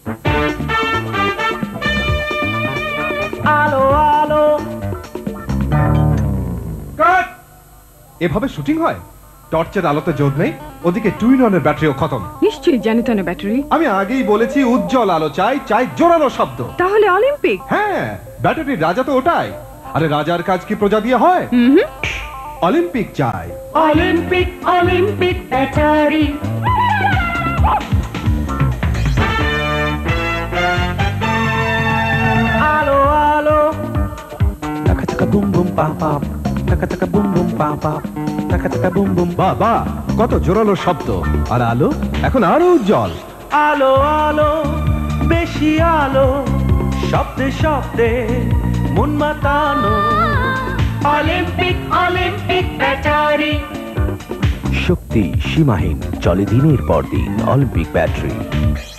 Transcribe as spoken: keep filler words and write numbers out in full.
আলো আলো কাট! এভাবে শুটিং হয়? টর্চের আলোতে জোর নেই, ওদিকে টুইন অনের ব্যাটারিও খতম। নিশ্চয়ই জ্যানিটনের ব্যাটারি। আমি আগেই বলেছি উজ্জ্বল আলো চাই, চাই জোরালো শব্দ। তাহলে অলিম্পিক। হ্যাঁ, ব্যাটারির রাজা তো ওটাই। আরে রাজার কাজ কি প্রজা দিয়ে হয়? হুম। অলিম্পিক চাই। Olympic Olympic battery. আলো আলো Taka taka boom boom pa pa. Taka taka boom boom pa pa. Taka taka boom boom. বাহ বাহ, কত জোরালো শব্দ। আর আলো এখন আরো উজ্জ্বল। আলো আলো বেশি আলো, শব্দে শব্দে মন মাতানো। Olympic Olympic battery. শক্তি সীমাহীন, চলে দিনের পর দিন অলিম্পিক ব্যাটারি।